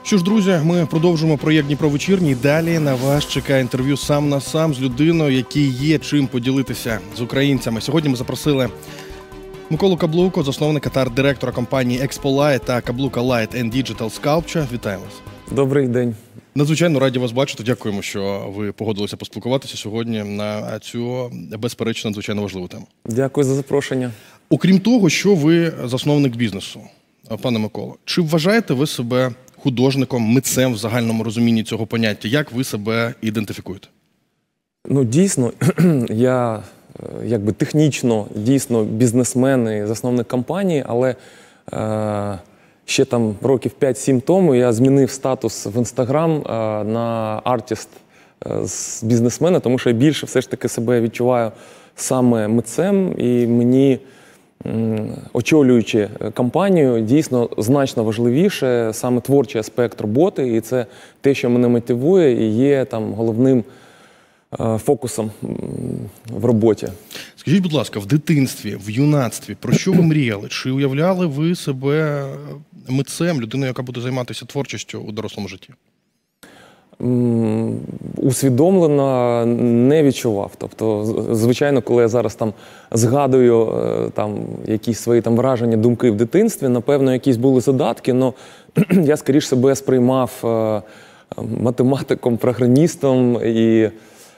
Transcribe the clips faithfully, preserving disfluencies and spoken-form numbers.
Що ж, друзі, ми продовжуємо проєкт Дніпро вечірній. Далі на вас чекає інтерв'ю сам на сам з людиною, якій є чим поділитися з українцями. Сьогодні ми запросили Миколу Каблуку, засновника та арт-директора компанії Expolight та Каблука Light and Digital Sculpture. Вітаємо вас. Добрий день. Надзвичайно раді вас бачити. Дякуємо, що ви погодилися поспілкуватися сьогодні на цю, безперечно, надзвичайно важливу тему. Дякую за запрошення. Окрім того, що ви засновник бізнесу, пане Миколо, чи вважаєте ви себе художником, митцем в загальному розумінні цього поняття? Як ви себе ідентифікуєте? Ну, дійсно, я якби технічно, дійсно, бізнесмен і засновник компанії, але е, ще там років п'ять-сім тому я змінив статус в Інстаграм е, на артист е, з бізнесмена, тому що я більше все ж таки себе відчуваю саме митцем, і мені, очолюючи компанію, дійсно значно важливіше саме творчий аспект роботи, і це те, що мене мотивує і є там головним фокусом в роботі. Скажіть, будь ласка, в дитинстві, в юнацтві, про що ви мріяли? Чи уявляли ви себе митцем, людиною, яка буде займатися творчістю у дорослому житті? Усвідомлено не відчував. Тобто, звичайно, коли я зараз там згадую там якісь свої там враження, думки в дитинстві, напевно, якісь були задатки, але я скоріш себе сприймав математиком, програмістом, і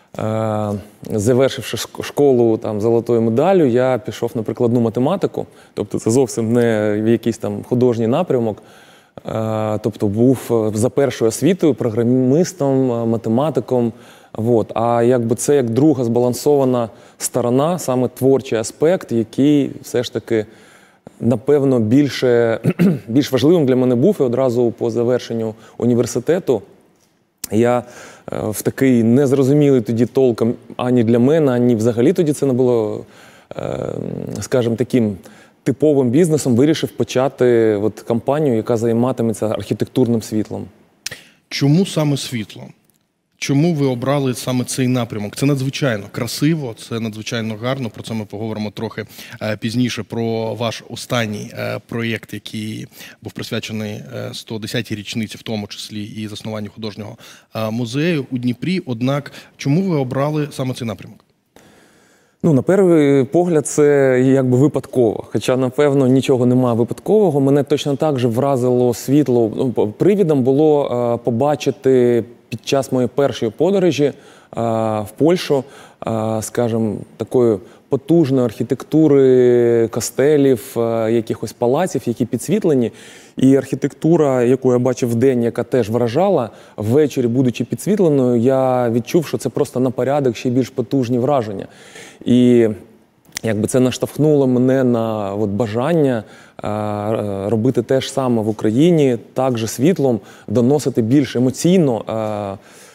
завершивши школу там золотою медаллю, я пішов на прикладну математику. Тобто це зовсім не в якийсь там художній напрямок. Тобто був за першою освітою програмістом, математиком. Вот. А якби це як друга збалансована сторона, саме творчий аспект, який все ж таки, напевно, більше, більш важливим для мене був. І одразу по завершенню університету я в такий незрозумілий тоді толком ані для мене, ані взагалі тоді це не було, скажімо, таким типовим бізнесом, вирішив почати от компанію, яка займатиметься архітектурним світлом. Чому саме світло? Чому ви обрали саме цей напрямок? Це надзвичайно красиво, це надзвичайно гарно. Про це ми поговоримо трохи пізніше, про ваш останній проєкт, який був присвячений сто десятій річниці, в тому числі і заснуванню художнього музею у Дніпрі. Однак, чому ви обрали саме цей напрямок? Ну, на перший погляд, це якби випадково. Хоча, напевно, нічого немає випадкового. Мене точно так же вразило світло. Привідом було е, побачити під час моєї першої подорожі е, в Польщу, е, скажімо, такої потужної архітектури костелів, е, якихось палаців, які підсвітлені. І архітектура, яку я бачив вдень, яка теж вражала, ввечері, будучи підсвітленою, я відчув, що це просто на порядок ще більш потужні враження. І якби це наштовхнуло мене на от, бажання а, робити те ж саме в Україні, також світлом, доносити більш емоційно а,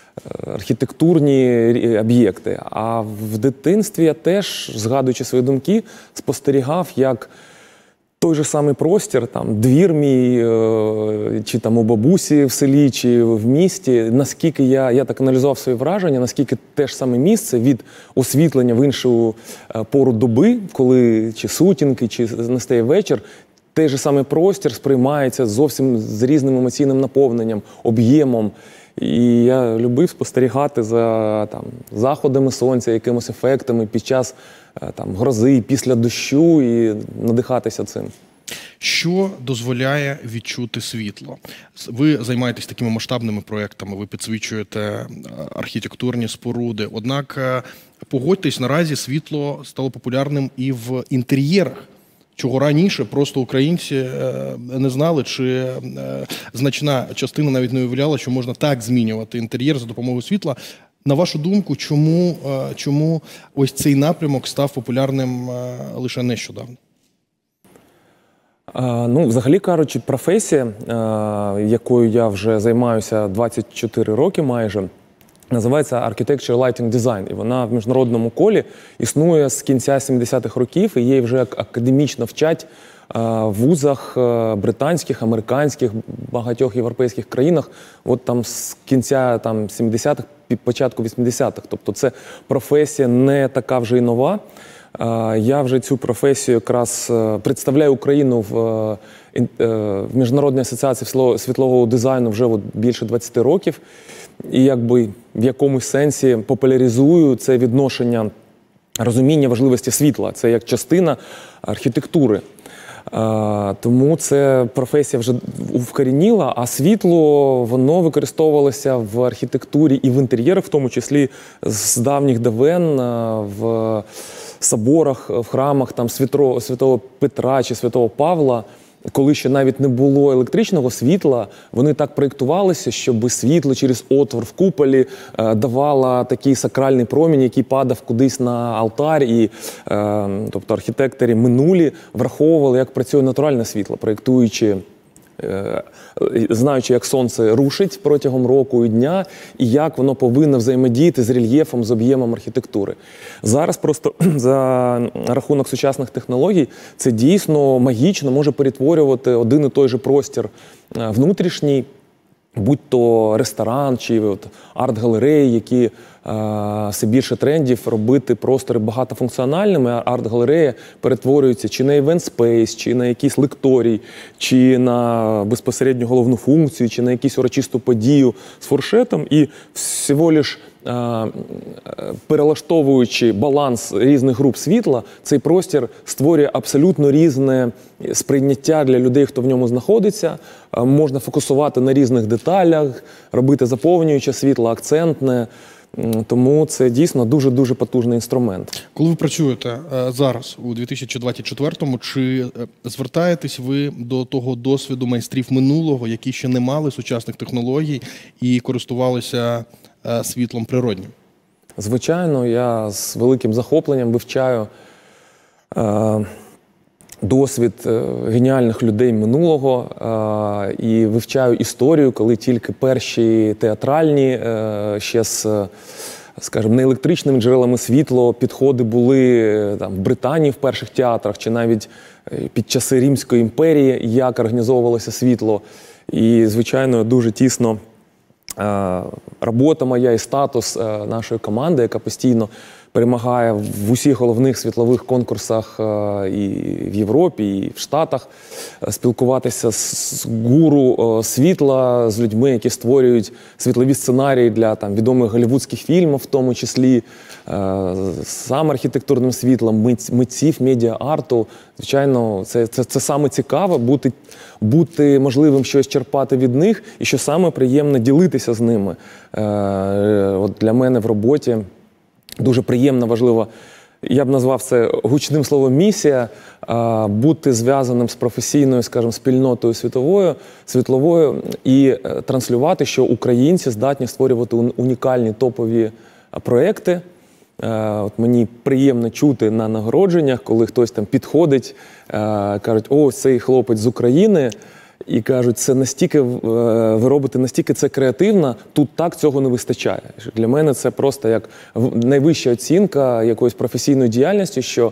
архітектурні об'єкти. А в дитинстві я теж, згадуючи свої думки, спостерігав, як той же самий простір, там, двір мій, чи там у бабусі в селі, чи в місті, наскільки я, я так аналізував свої враження, наскільки те ж саме місце від освітлення в іншу пору доби, коли чи сутінки, чи настає вечір, той же самий простір сприймається зовсім з різним емоційним наповненням, об'ємом. І я любив спостерігати за там, заходами сонця, якимось ефектами під час там, грози, після дощу і надихатися цим. Що дозволяє відчути світло? Ви займаєтесь такими масштабними проєктами, ви підсвічуєте архітектурні споруди. Однак, погодьтесь, наразі світло стало популярним і в інтер'єрах, чого раніше просто українці не знали, чи значна частина навіть не уявляла, що можна так змінювати інтер'єр за допомогою світла. На вашу думку, чому, чому ось цей напрямок став популярним лише нещодавно? А, ну, взагалі кажучи, професія, а, якою я вже займаюся двадцять чотири роки майже, називається Architecture Lighting Design. І вона в міжнародному колі існує з кінця сімдесятих років, і її вже академічно вчать в вузах британських, американських, багатьох європейських країнах, от там з кінця там, сімдесятих, початку вісімдесятих. Тобто це професія не така вже й нова. Я вже цю професію якраз представляю Україну в, в Міжнародній асоціації світлового дизайну вже от більше двадцяти років. І якби в якомусь сенсі популяризую це відношення, розуміння важливості світла. Це як частина архітектури. Тому це професія вже вкорініла, а світло, воно використовувалося в архітектурі і в інтер'єрах, в тому числі з давніх давен, в соборах, в храмах там, Святого, Святого Петра чи Святого Павла. Коли ще навіть не було електричного світла, вони так проєктувалися, щоб світло через отвор в куполі е, давало такий сакральний промінь, який падав кудись на алтар. І, е, тобто архітектори минулі враховували, як працює натуральне світло, проєктуючи, е, знаючи, як сонце рушить протягом року і дня, і як воно повинно взаємодіяти з рельєфом, з об'ємом архітектури. Зараз просто за рахунок сучасних технологій це дійсно магічно може перетворювати один і той же простір внутрішній, будь то ресторан чи от арт-галереї, які е, все більше трендів робити простори багатофункціональними. Арт-галерея перетворюється чи на івент-спейс, чи на якийсь лекторій, чи на безпосередньо головну функцію, чи на якусь урочисту подію з фуршетом. І всього лиш е, перелаштовуючи баланс різних груп світла, цей простір створює абсолютно різне сприйняття для людей, хто в ньому знаходиться. Е, можна фокусувати на різних деталях, робити заповнююче світло, акцентне. Тому це дійсно дуже-дуже потужний інструмент. Коли ви працюєте зараз, у дві тисячі двадцять четвертому, чи звертаєтесь ви до того досвіду майстрів минулого, які ще не мали сучасних технологій і користувалися світлом природнім? Звичайно, я з великим захопленням вивчаю е, досвід геніальних людей минулого е, і вивчаю історію, коли тільки перші театральні, е, ще з, скажімо, неелектричними джерелами світла підходи були там, в Британії в перших театрах, чи навіть під часи Римської імперії, як організовувалося світло. І, звичайно, дуже тісно е, робота моя і статус е, нашої команди, яка постійно перемагає в усіх головних світлових конкурсах і в Європі, і в Штатах, спілкуватися з гуру світла, з людьми, які створюють світлові сценарії для там, відомих голлівудських фільмів, в тому числі сам архітектурним світлом, мит, митців, медіа-арту. Звичайно, це, це, це саме цікаво, бути, бути можливим щось черпати від них, і що саме приємно ділитися з ними. От для мене в роботі дуже приємно, важливо, я б назвав це гучним словом місія, бути зв'язаним з професійною, скажімо, спільнотою світовою, світловою і транслювати, що українці здатні створювати унікальні топові проекти. От мені приємно чути на нагородженнях, коли хтось там підходить, кажуть, о, цей хлопець з України, і кажуть, це настільки, ви робите настільки це креативно, тут так цього не вистачає. Для мене це просто як найвища оцінка якоїсь професійної діяльності, що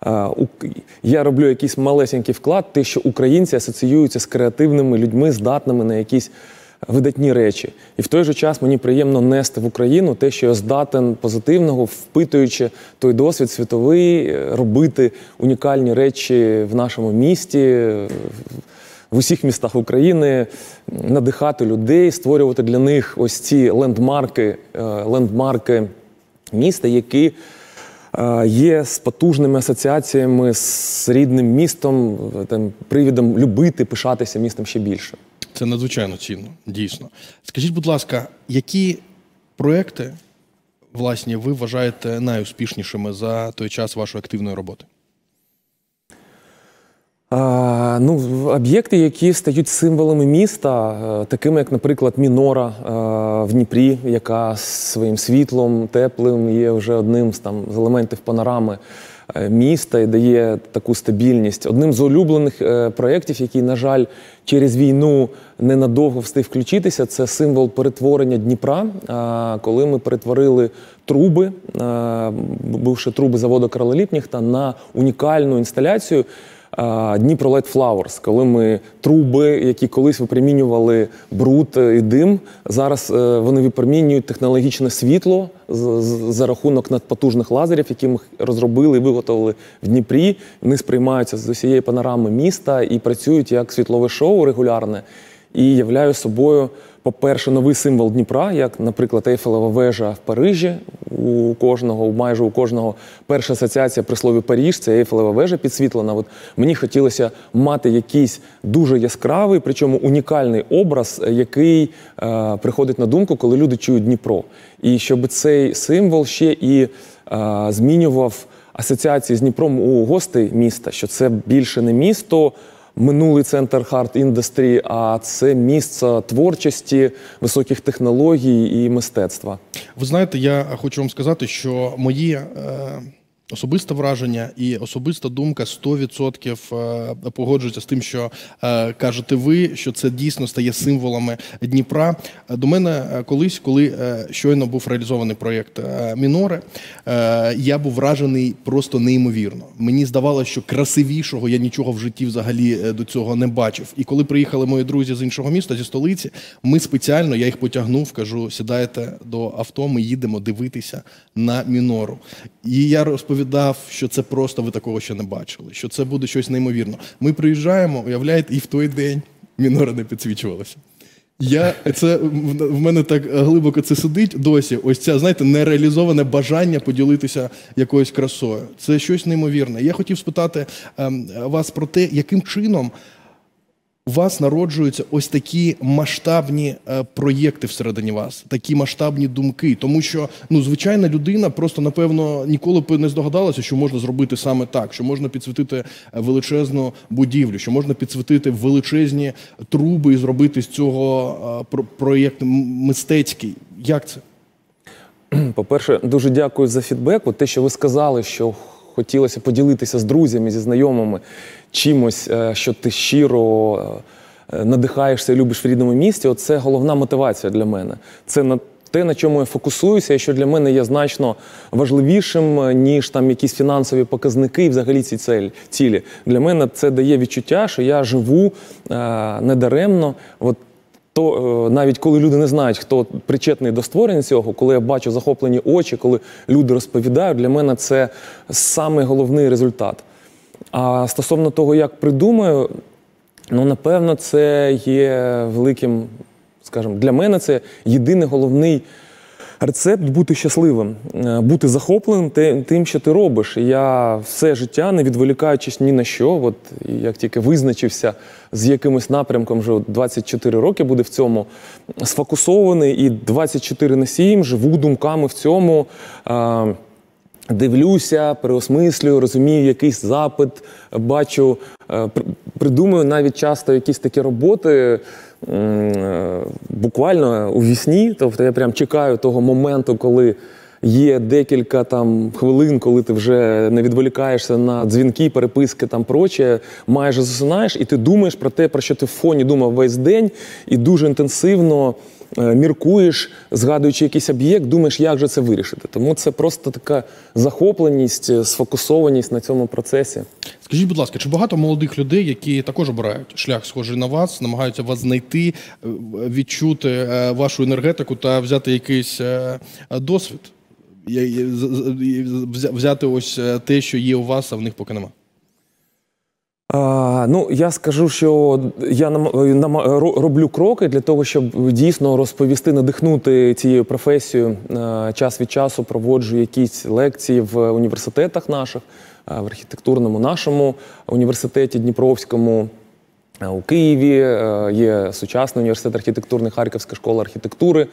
я роблю якийсь малесенький вклад, те, що українці асоціюються з креативними людьми, здатними на якісь видатні речі. І в той же час мені приємно нести в Україну те, що я здатен позитивного, впитуючи той досвід світовий, робити унікальні речі в нашому місті, в усіх містах України, надихати людей, створювати для них ось ці лендмарки, лендмарки міста, які є з потужними асоціаціями з рідним містом, там, привідом любити, пишатися містом ще більше. Це надзвичайно цінно, дійсно. Скажіть, будь ласка, які проекти, власне, ви вважаєте найуспішнішими за той час вашої активної роботи? А, ну, об'єкти, які стають символами міста, такими як, наприклад, Мінора в Дніпрі, яка своїм світлом, теплим є вже одним з, там, з елементів панорами міста і дає таку стабільність. Одним з улюблених е, проєктів, який, на жаль, через війну ненадовго встиг включитися, це символ перетворення Дніпра, е, коли ми перетворили труби, е, бувши труби заводу Кролеліпніхта, на унікальну інсталяцію, Дніпро Light Flowers, коли ми труби, які колись випромінювали бруд і дим, зараз вони випромінюють технологічне світло за рахунок надпотужних лазерів, які ми розробили і виготовили в Дніпрі. Вони сприймаються з усієї панорами міста і працюють як світлове шоу регулярне. І являю собою, по-перше, новий символ Дніпра, як, наприклад, Ейфелева вежа в Парижі. У кожного, майже у кожного перша асоціація при слові Париж – це Ейфелева вежа підсвітлена. От мені хотілося мати якийсь дуже яскравий, причому унікальний образ, який е, приходить на думку, коли люди чують Дніпро. І щоб цей символ ще і е, змінював асоціації з Дніпром у гостей міста, що це більше не місто, минулий центр хард-індустрії, а це місце творчості, високих технологій і мистецтва. Ви знаєте, я хочу вам сказати, що мої е, особисте враження і особиста думка сто відсотків е, погоджуються з тим, що е, кажете ви, що це дійсно стає символами Дніпра. До мене колись, коли е, щойно був реалізований проєкт е, «Міноре», е, я був вражений просто неймовірно. Мені здавалося, що красивішого я нічого в житті взагалі до цього не бачив. І коли приїхали мої друзі з іншого міста, зі столиці, ми спеціально, я їх потягнув, кажу, сідайте до авто, ми їдемо дивитися на «Мінору». І я розповідав, що це просто ви такого ще не бачили, що це буде щось неймовірне. Ми приїжджаємо, уявляєте, і в той день «Мінора» не підсвічувалася. Я, це, в мене так глибоко це сидить досі, ось це, знаєте, нереалізоване бажання поділитися якоюсь красою. Це щось неймовірне. Я хотів спитати ем, вас про те, яким чином у вас народжуються ось такі масштабні е, проєкти всередині вас, такі масштабні думки. Тому що, ну, звичайна людина просто, напевно, ніколи б не здогадалася, що можна зробити саме так, що можна підсвітити величезну будівлю, що можна підсвітити величезні труби і зробити з цього е, проєкт мистецький. Як це? По-перше, дуже дякую за фідбек. От те, що ви сказали, що хотілося поділитися з друзями, зі знайомими чимось, що ти щиро надихаєшся і любиш в рідному місті, це головна мотивація для мене. Це на те, на чому я фокусуюся, і що для мене є значно важливішим, ніж там якісь фінансові показники і взагалі ці цілі. Для мене це дає відчуття, що я живу недаремно. От то навіть коли люди не знають, хто причетний до створення цього, коли я бачу захоплені очі, коли люди розповідають, для мене це самий головний результат. А стосовно того, як придумаю, ну, напевно, це є великим, скажімо, для мене це єдиний головний рецепт бути щасливим, бути захопленим тим, що ти робиш. Я все життя, не відволікаючись ні на що, от як тільки визначився з якимось напрямком, вже двадцять чотири роки буде в цьому, сфокусований і двадцять чотири на сім живу думками в цьому, дивлюся, переосмислюю, розумію якийсь запит, бачу, придумую навіть часто якісь такі роботи, буквально у вісні, тобто я прям чекаю того моменту, коли є декілька там хвилин, коли ти вже не відволікаєшся на дзвінки, переписки, там проче, майже засинаєш, і ти думаєш про те, про що ти в фоні думав весь день, і дуже інтенсивно міркуєш, згадуючи якийсь об'єкт, думаєш, як же це вирішити. Тому це просто така захопленість, сфокусованість на цьому процесі. Скажіть, будь ласка, чи багато молодих людей, які також обирають шлях схожий на вас, намагаються вас знайти, відчути вашу енергетику та взяти якийсь досвід? Взяти ось те, що є у вас, а в них поки нема? А, ну, я скажу, що я нам, нам, роблю кроки для того, щоб дійсно розповісти, надихнути цією професією. Час від часу проводжу якісь лекції в університетах наших, в архітектурному нашому університеті Дніпровському, у Києві є сучасний університет архітектурний, Харківська школа архітектури.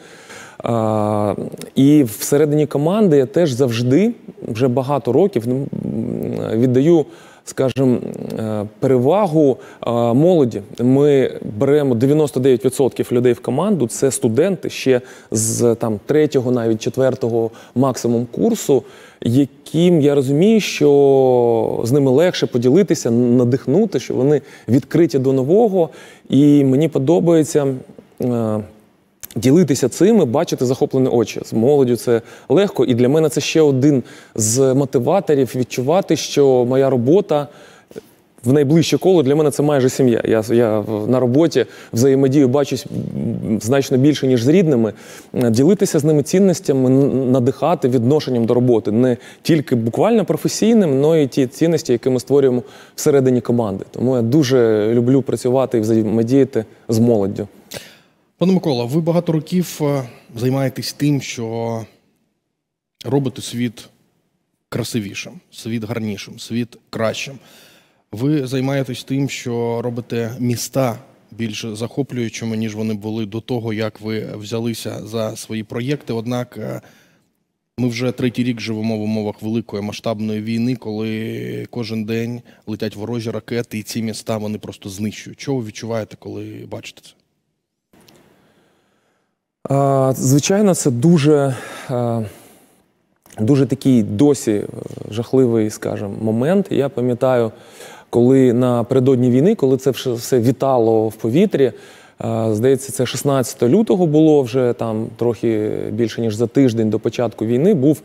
І всередині команди я теж завжди, вже багато років, віддаю, скажімо, перевагу молоді. Ми беремо дев'яносто дев'ять відсотків людей в команду, це студенти ще з там третього, навіть четвертого максимум курсу, яким я розумію, що з ними легше поділитися, надихнути, що вони відкриті до нового. І мені подобається ділитися цим і бачити захоплені очі. З молоддю це легко, і для мене це ще один з мотиваторів відчувати, що моя робота в найближче коло, для мене це майже сім'я. Я, я на роботі взаємодію бачусь значно більше, ніж з рідними. Ділитися з ними цінностями, надихати відношенням до роботи. Не тільки буквально професійним, але й ті цінності, які ми створюємо всередині команди. Тому я дуже люблю працювати і взаємодіяти з молоддю. Пане Микола, ви багато років займаєтесь тим, що робите світ красивішим, світ гарнішим, світ кращим. Ви займаєтесь тим, що робите міста більш захоплюючими, ніж вони були до того, як ви взялися за свої проєкти. Однак ми вже третій рік живемо в умовах великої масштабної війни, коли кожен день летять ворожі ракети, і ці міста вони просто знищують. Що ви відчуваєте, коли бачите це? Звичайно, це дуже, дуже такий досі жахливий, скажімо, момент. Я пам'ятаю, коли напередодні війни, коли це все вітало в повітрі, здається, це шістнадцятого лютого було, вже там трохи більше, ніж за тиждень до початку війни, був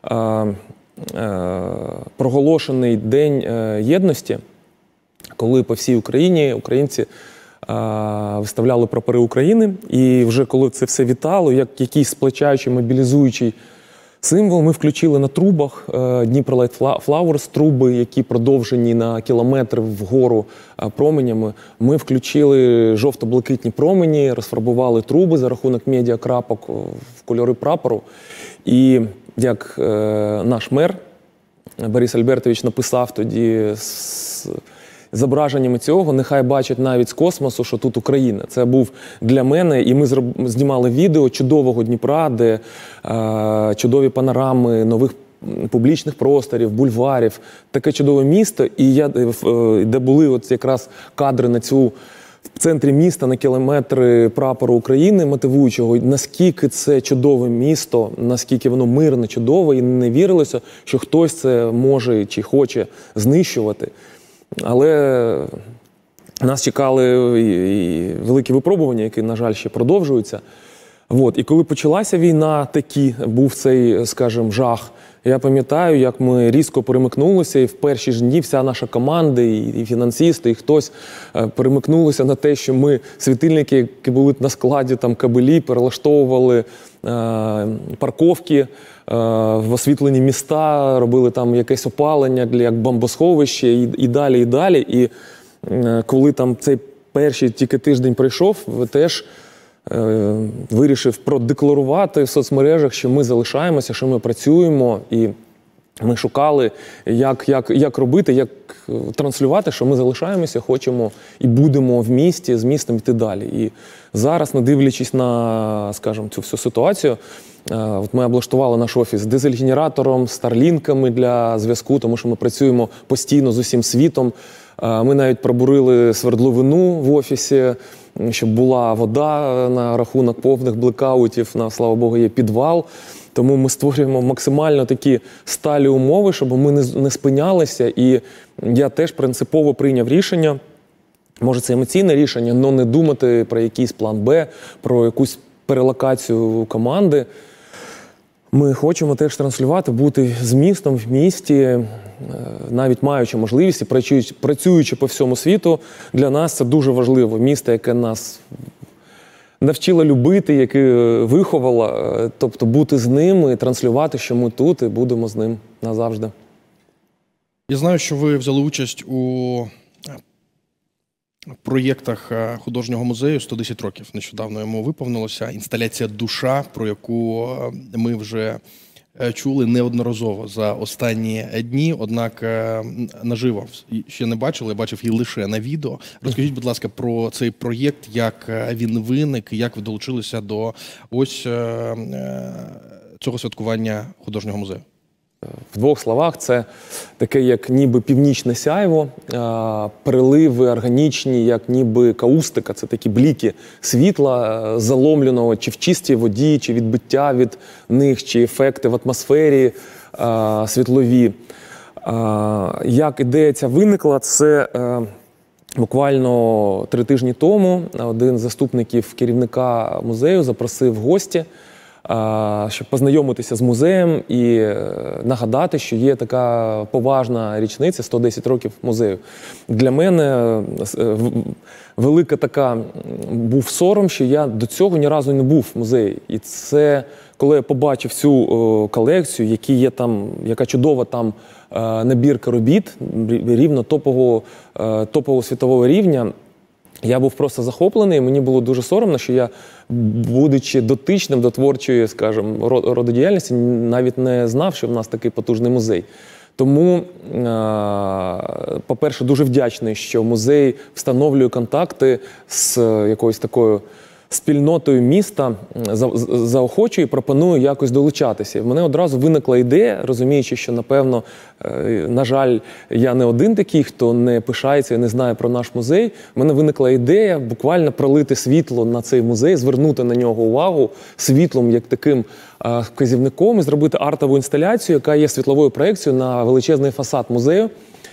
проголошений День єдності, коли по всій Україні українці виставляли прапори України, і вже коли це все вітало, як якийсь сплечаючий, мобілізуючий символ, ми включили на трубах Дніпро Лайт Flowers, труби, які продовжені на кілометр вгору променями. Ми включили жовто-блакитні промені, розфарбували труби за рахунок медіакрапок в кольори прапору. І як наш мер Борис Альбертович написав тоді з зображеннями цього, нехай бачать навіть з космосу, що тут Україна. Це був для мене, і ми знімали відео чудового Дніпра, де е, чудові панорами нових публічних просторів, бульварів, таке чудове місто, і я, е, де були от якраз кадри на цю в центрі міста на кілометри прапору України, мотивуючого, наскільки це чудове місто, наскільки воно мирне, чудове, і не вірилося, що хтось це може чи хоче знищувати. Але нас чекали і великі випробування, які, на жаль, ще продовжуються. От. І коли почалася війна, такі, був цей, скажімо, жах, я пам'ятаю, як ми різко перемикнулися, і в перші ж дні вся наша команда, і фінансисти, і хтось перемикнулися на те, що ми світильники, які були на складі, там кабелі, перелаштовували е, парковки, в освітлені міста, робили там якесь опалення для як бомбосховище і, і далі, і далі. І е, коли там цей перший тільки тиждень пройшов, теж е, вирішив продекларувати в соцмережах, що ми залишаємося, що ми працюємо. І ми шукали, як, як, як робити, як транслювати, що ми залишаємося, хочемо і будемо в місті, з містом йти далі. І зараз, не дивлячись на, скажімо, цю всю ситуацію, от ми облаштували наш офіс дизель-генератором, старлінками для зв'язку, тому що ми працюємо постійно з усім світом. Ми навіть пробурили свердловину в офісі, щоб була вода на рахунок повних блекаутів. На, слава Богу, є підвал. Тому ми створюємо максимально такі сталі умови, щоб ми не, не спинялися. І я теж принципово прийняв рішення, може це емоційне рішення, але не думати про якийсь план Б, про якусь перелокацію команди. Ми хочемо теж транслювати, бути з містом в місті, навіть маючи можливість, працюючи, працюючи по всьому світу. Для нас це дуже важливо. Місто, яке нас навчила любити, яке виховала, тобто бути з ним і транслювати, що ми тут і будемо з ним назавжди. Я знаю, що ви взяли участь у проєктах художнього музею сто десять років. Нещодавно йому виповнилося. Інсталяція «Душа», про яку ми вже чули неодноразово за останні дні, однак наживо ще не бачили, я бачив її лише на відео. Розкажіть, будь ласка, про цей проєкт, як він виник, як ви долучилися до ось цього святкування художнього музею. В двох словах, це таке, як ніби північне сяйво, переливи органічні, як ніби каустика, це такі бліки світла, заломленого чи в чистій воді, чи відбиття від них, чи ефекти в атмосфері світлові. Як ідея ця виникла, це буквально три тижні тому один з заступників керівника музею запросив в гості щоб познайомитися з музеєм і нагадати, що є така поважна річниця, сто десять років музею. Для мене велика така був сором, що я до цього ні разу не був в музеї. І це, коли я побачив цю колекцію, які є там, яка чудова там набірка робіт, рівно топового, топового світового рівня, я був просто захоплений, мені було дуже соромно, що я, будучи дотичним до творчої, скажімо, рододіяльності, навіть не знав, що в нас такий потужний музей. Тому, по-перше, дуже вдячний, що музей встановлює контакти з якоюсь такою спільнотою міста, заохочує і пропонує якось долучатися. В мене одразу виникла ідея, розуміючи, що, напевно, на жаль, я не один такий, хто не пишається і не знає про наш музей. В мене виникла ідея буквально пролити світло на цей музей, звернути на нього увагу світлом як таким вказівником і зробити артову інсталяцію, яка є світловою проекцією на величезний фасад музею.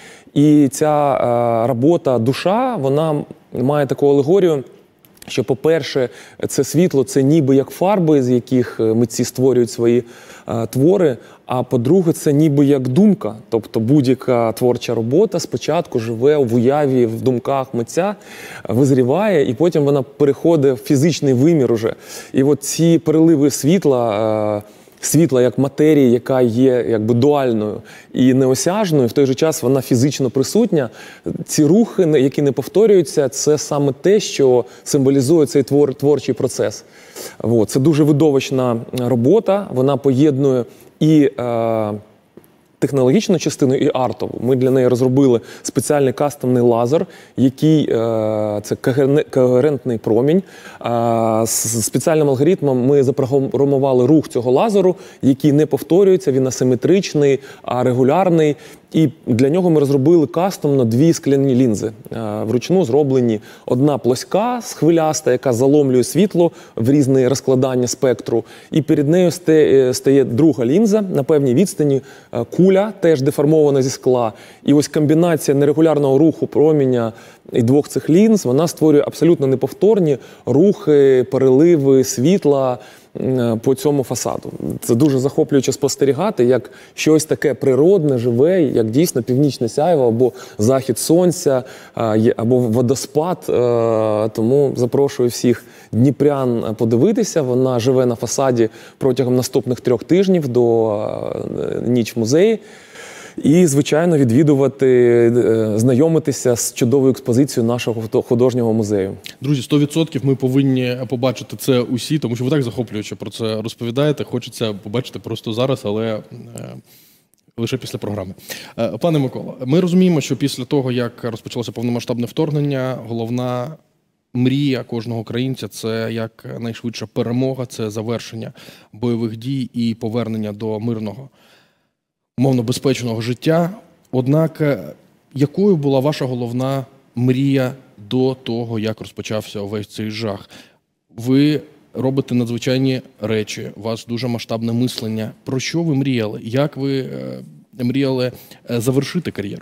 І ця робота «Душа», вона має таку алегорію, що, по-перше, це світло – це ніби як фарби, з яких митці створюють свої е, твори, а по-друге, це ніби як думка. Тобто будь-яка творча робота спочатку живе в уяві, в думках митця, визріває, і потім вона переходить в фізичний вимір уже. І от ці переливи світла, е, світла як матерії, яка є якби дуальною і неосяжною, в той же час вона фізично присутня. Ці рухи, які не повторюються, це саме те, що символізує цей твор, творчий процес. От. Це дуже видовищна робота, вона поєднує і е, технологічну частину, і артову. Ми для неї розробили спеціальний кастомний лазер, який, е, це когерентний промінь. Е, з спеціальним алгоритмом ми запрограмували рух цього лазеру, який не повторюється, він асиметричний, а регулярний. І для нього ми розробили кастомно дві скляні лінзи. Вручну зроблені одна плоска, хвиляста, яка заломлює світло в різне розкладання спектру. І перед нею стає друга лінза на певній відстані, куля, теж деформована зі скла. І ось комбінація нерегулярного руху проміння і двох цих лінз, вона створює абсолютно неповторні рухи, переливи світла по цьому фасаду. Це дуже захоплююче спостерігати, як щось таке природне, живе, як дійсно північне сяйво, або захід сонця, або водоспад. Тому запрошую всіх дніпрян подивитися. Вона живе на фасаді протягом наступних трьох тижнів до ніч в музеї. І, звичайно, відвідувати, знайомитися з чудовою експозицією нашого художнього музею. Друзі, сто відсотків ми повинні побачити це усі, тому що ви так захоплююче про це розповідаєте. Хочеться побачити просто зараз, але е, лише після програми. Е, пане Микола, ми розуміємо, що після того, як розпочалося повномасштабне вторгнення, головна мрія кожного українця – це якнайшвидша перемога, це завершення бойових дій і повернення до мирного, умовно безпечного життя. Однак, якою була ваша головна мрія до того, як розпочався увесь цей жах? Ви робите надзвичайні речі, у вас дуже масштабне мислення. Про що ви мріяли? Як ви е, мріяли завершити кар'єру?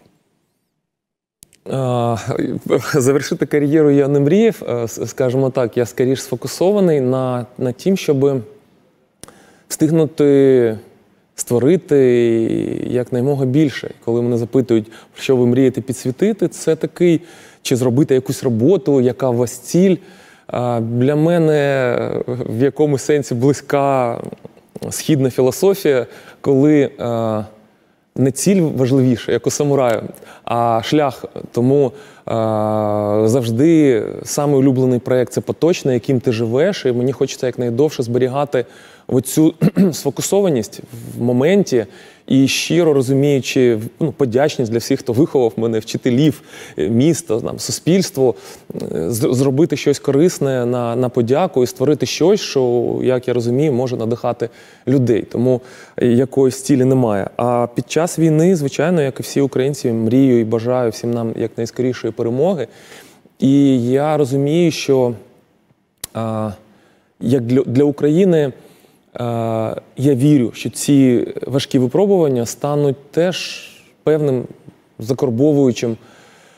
Завершити кар'єру я не мріяв, скажімо так, я скоріш сфокусований на, на тім, щоб встигнути створити якнаймога більше. Коли мене запитують, про що ви мрієте підсвітити, це такий, чи зробити якусь роботу, яка у вас ціль. Для мене в якомусь сенсі близька східна філософія, коли не ціль важливіша, як у самураю, а шлях. Тому завжди самий улюблений проєкт – це поточний, яким ти живеш, і мені хочеться якнайдовше зберігати оцю сфокусованість в моменті і щиро розуміючи, ну, подячність для всіх, хто виховав мене, вчителів, міста, там, суспільство, зробити щось корисне на, на подяку і створити щось, що, як я розумію, може надихати людей. Тому якоїсь цілі немає. А під час війни, звичайно, як і всі українці, мрію і бажаю всім нам якнайскорішої перемоги. І я розумію, що а, як для, для України я вірю, що ці важкі випробування стануть теж певним закарбовуючим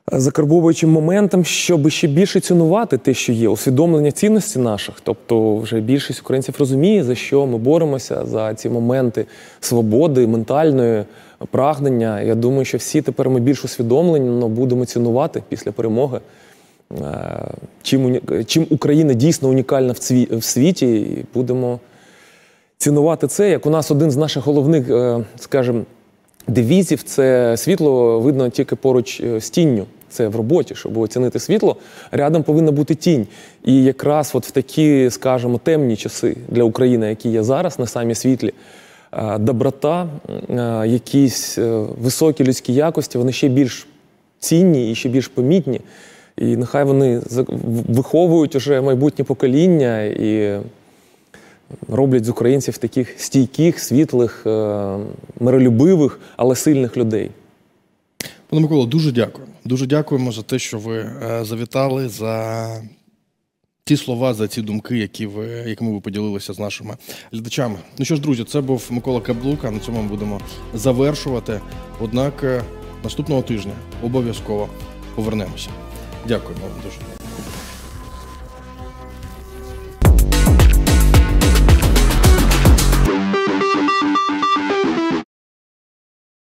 закарбовуючим моментом, щоб ще більше цінувати те, що є, усвідомлення цінності наших. Тобто вже більшість українців розуміє, за що ми боремося, за ці моменти свободи, ментальної, прагнення. Я думаю, що всі тепер ми більш усвідомлено будемо цінувати після перемоги. Чим, чим Україна дійсно унікальна в, цві, в світі, і будемо цінувати це. Як у нас один з наших головних, скажімо, девізів – це світло видно тільки поруч з тінню. Це в роботі, щоб оцінити світло, рядом повинна бути тінь. І якраз от в такі, скажімо, темні часи для України, які є зараз на самі світлі, доброта, якісь високі людські якості, вони ще більш цінні і ще більш помітні. І нехай вони виховують уже майбутнє покоління і роблять з українців таких стійких, світлих, миролюбивих, але сильних людей. Пане Миколо, дуже дякуємо. Дуже дякуємо за те, що ви завітали, за ті слова, за ці думки, які ви, якими ви поділилися з нашими глядачами. Ну що ж, друзі, це був Микола Каблук, а на цьому ми будемо завершувати. Однак наступного тижня обов'язково повернемося. Дякуємо вам дуже.